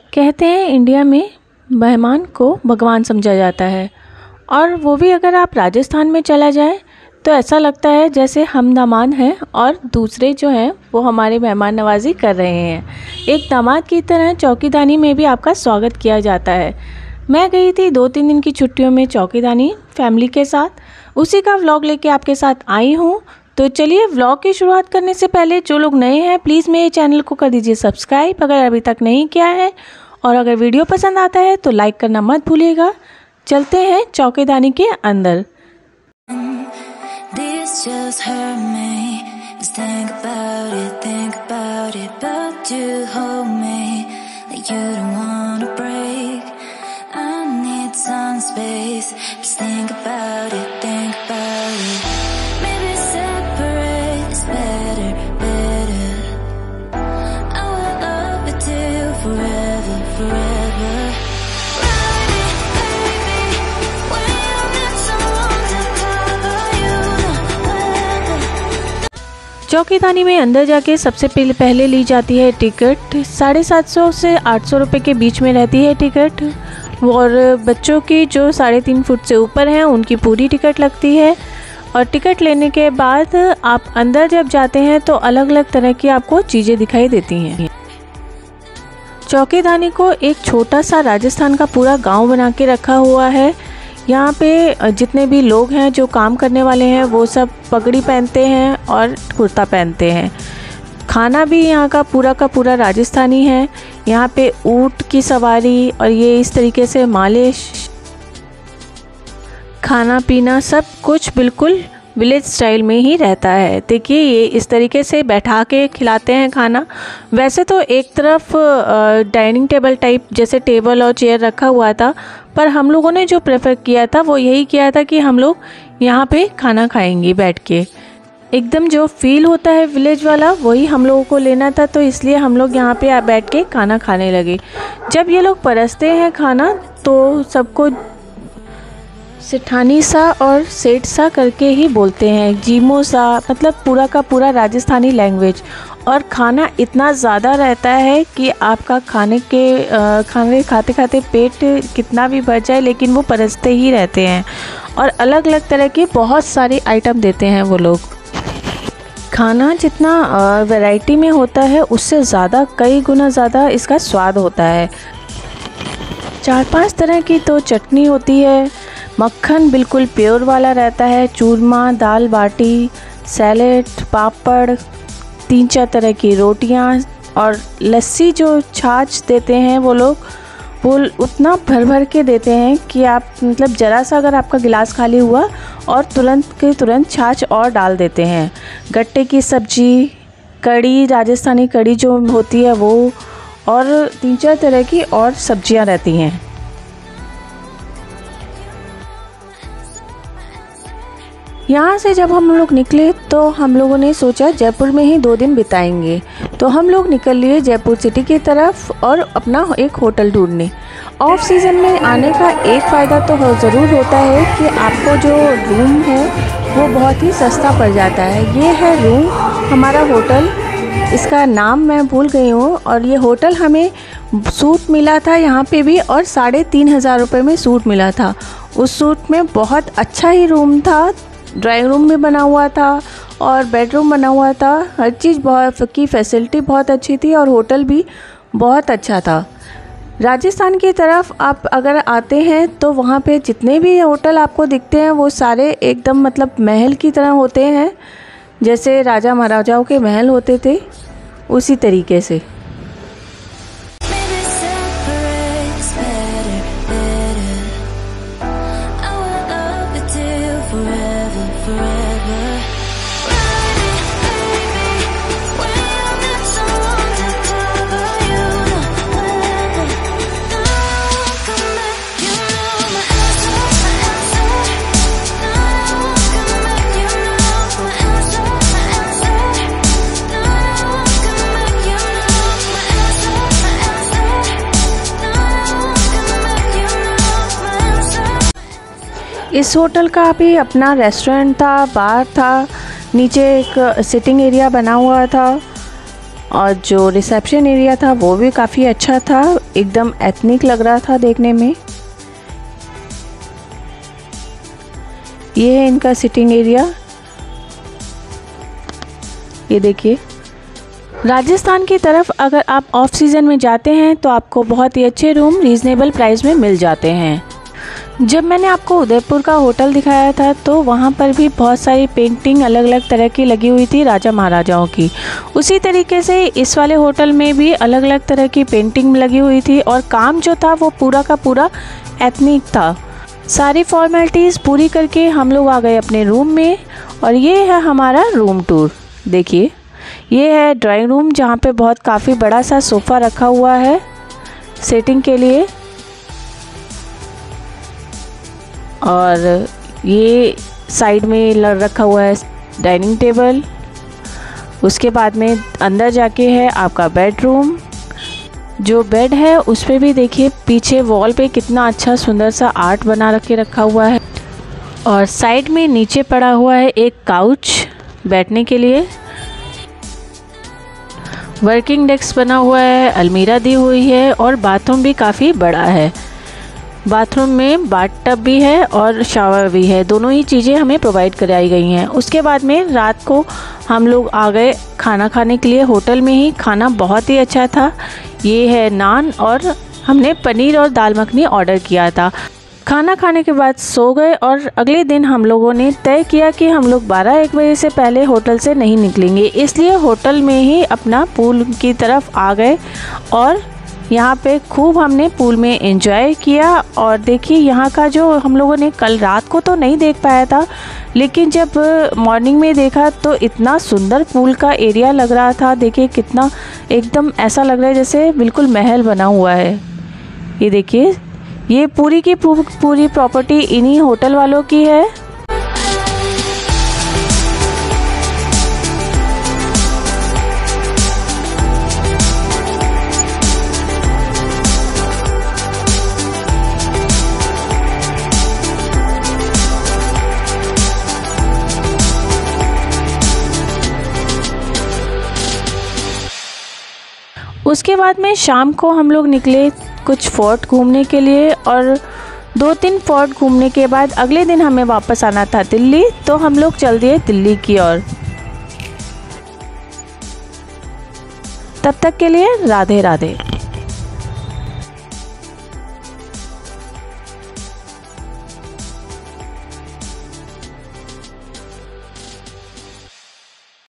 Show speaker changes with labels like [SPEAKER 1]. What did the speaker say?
[SPEAKER 1] कहते हैं इंडिया में मेहमान को भगवान समझा जाता है, और वो भी अगर आप राजस्थान में चला जाए तो ऐसा लगता है जैसे हम दामाद हैं और दूसरे जो हैं वो हमारे मेहमान नवाजी कर रहे हैं। एक दामाद की तरह चौकीदानी में भी आपका स्वागत किया जाता है। मैं गई थी 2-3 दिन की छुट्टियों में चौकीदानी फैमिली के साथ, उसी का व्लॉग लेके आपके साथ आई हूँ। तो चलिए, व्लॉग की शुरुआत करने से पहले जो लोग नए हैं प्लीज़ मेरे चैनल को कर दीजिए सब्सक्राइब अगर अभी तक नहीं किया है, और अगर वीडियो पसंद आता है तो लाइक करना मत भूलिएगा। चलते हैं चौकीदानी के अंदर। चौकीदानी में अंदर जाके सबसे पहले ली जाती है टिकट। 750 से 800 रुपये के बीच में रहती है टिकट, और बच्चों की जो 3.5 फुट से ऊपर हैं उनकी पूरी टिकट लगती है। और टिकट लेने के बाद आप अंदर जब जाते हैं तो अलग अलग तरह की आपको चीज़ें दिखाई देती हैं। चौकीदानी को एक छोटा सा राजस्थान का पूरा गांव बना के रखा हुआ है। यहाँ पे जितने भी लोग हैं जो काम करने वाले हैं वो सब पगड़ी पहनते हैं और कुर्ता पहनते हैं। खाना भी यहाँ का पूरा राजस्थानी है। यहाँ पे ऊँट की सवारी और ये इस तरीके से मालिश, खाना पीना सब कुछ बिल्कुल विलेज स्टाइल में ही रहता है। देखिए, ये इस तरीके से बैठा के खिलाते हैं खाना। वैसे तो एक तरफ डाइनिंग टेबल टाइप जैसे टेबल और चेयर रखा हुआ था, पर हम लोगों ने जो प्रेफर किया था वो यही किया था कि हम लोग यहाँ पे खाना खाएंगे बैठ के। एकदम जो फील होता है विलेज वाला वही हम लोगों को लेना था, तो इसलिए हम लोग यहाँ पे बैठ के खाना खाने लगे। जब ये लोग परसते हैं खाना तो सबको सेठानी सा और सेठ सा करके ही बोलते हैं, जीमो सा, मतलब पूरा का पूरा राजस्थानी लैंग्वेज। और खाना इतना ज़्यादा रहता है कि आपका खाने खाते खाते पेट कितना भी भर जाए लेकिन वो परसते ही रहते हैं। और अलग अलग तरह के बहुत सारे आइटम देते हैं वो लोग। खाना जितना वैरायटी में होता है उससे ज़्यादा कई गुना ज़्यादा इसका स्वाद होता है। 4-5 तरह की तो चटनी होती है, मक्खन बिल्कुल प्योर वाला रहता है, चूरमा, दाल बाटी, सैलेड, पापड़, 3-4 तरह की रोटियां, और लस्सी जो छाछ देते हैं वो लोग, वो उतना भर भर के देते हैं कि आप मतलब ज़रा सा अगर आपका गिलास खाली हुआ और तुरंत के तुरंत छाछ और डाल देते हैं। गट्टे की सब्जी, कड़ी, राजस्थानी कड़ी जो होती है वो, और 3-4 तरह की और सब्जियां रहती हैं। यहाँ से जब हम लोग निकले तो हम लोगों ने सोचा जयपुर में ही 2 दिन बिताएंगे, तो हम लोग निकल लिए जयपुर सिटी की तरफ और अपना एक होटल ढूंढने। ऑफ सीज़न में आने का एक फ़ायदा तो ज़रूर होता है कि आपको जो रूम है वो बहुत ही सस्ता पड़ जाता है। ये है रूम, हमारा होटल, इसका नाम मैं भूल गई हूँ। और ये होटल हमें सूट मिला था यहाँ पे भी, और 3,500 रुपये में सूट मिला था। उस सूट में बहुत अच्छा ही रूम था, ड्राइंग रूम भी बना हुआ था और बेडरूम बना हुआ था। हर चीज़ बहुत की फैसिलिटी बहुत अच्छी थी और होटल भी बहुत अच्छा था। राजस्थान की तरफ आप अगर आते हैं तो वहाँ पे जितने भी होटल आपको दिखते हैं वो सारे एकदम मतलब महल की तरह होते हैं, जैसे राजा महाराजाओं के महल होते थे उसी तरीके से। इस होटल का भी अपना रेस्टोरेंट था, बार था, नीचे एक सिटिंग एरिया बना हुआ था। और जो रिसेप्शन एरिया था वो भी काफ़ी अच्छा था, एकदम एथनिक लग रहा था देखने में। ये है इनका सिटिंग एरिया, ये देखिए। राजस्थान की तरफ अगर आप ऑफ सीज़न में जाते हैं तो आपको बहुत ही अच्छे रूम रीज़नेबल प्राइस में मिल जाते हैं। जब मैंने आपको उदयपुर का होटल दिखाया था तो वहाँ पर भी बहुत सारी पेंटिंग अलग अलग तरह की लगी हुई थी राजा महाराजाओं की। उसी तरीके से इस वाले होटल में भी अलग अलग तरह की पेंटिंग लगी हुई थी और काम जो था वो पूरा का पूरा एथनिक था। सारी फॉर्मेलिटीज़ पूरी करके हम लोग आ गए अपने रूम में और ये है हमारा रूम टूर। देखिए, ये है ड्राइंग रूम जहाँ पे बहुत काफ़ी बड़ा सा सोफ़ा रखा हुआ है सेटिंग के लिए, और ये साइड में रखा हुआ है डाइनिंग टेबल। उसके बाद में अंदर जाके है आपका बेडरूम। जो बेड है उस पे भी देखिए पीछे वॉल पे कितना अच्छा सुंदर सा आर्ट बना रखा हुआ है, और साइड में नीचे पड़ा हुआ है एक काउच बैठने के लिए। वर्किंग डेस्क बना हुआ है, अलमीरा दी हुई है और बाथरूम भी काफ़ी बड़ा है। बाथरूम में बाथटब भी है और शावर भी है, दोनों ही चीज़ें हमें प्रोवाइड कराई गई हैं। उसके बाद में रात को हम लोग आ गए खाना खाने के लिए होटल में ही। खाना बहुत ही अच्छा था। ये है नान और हमने पनीर और दाल मखनी ऑर्डर किया था। खाना खाने के बाद सो गए और अगले दिन हम लोगों ने तय किया कि हम लोग 12-1 बजे से पहले होटल से नहीं निकलेंगे, इसलिए होटल में ही अपना पूल की तरफ आ गए और यहाँ पे खूब हमने पूल में एंजॉय किया। और देखिए यहाँ का जो हम लोगों ने कल रात को तो नहीं देख पाया था, लेकिन जब मॉर्निंग में देखा तो इतना सुंदर पूल का एरिया लग रहा था। देखिए कितना एकदम ऐसा लग रहा है जैसे बिल्कुल महल बना हुआ है। ये देखिए, ये पूरी की पूरी प्रॉपर्टी इन्हीं होटल वालों की है। उसके बाद में शाम को हम लोग निकले कुछ फोर्ट घूमने के लिए, और 2-3 फोर्ट घूमने के बाद अगले दिन हमें वापस आना था दिल्ली, तो हम लोग चल दिए दिल्ली की ओर। तब तक के लिए राधे राधे।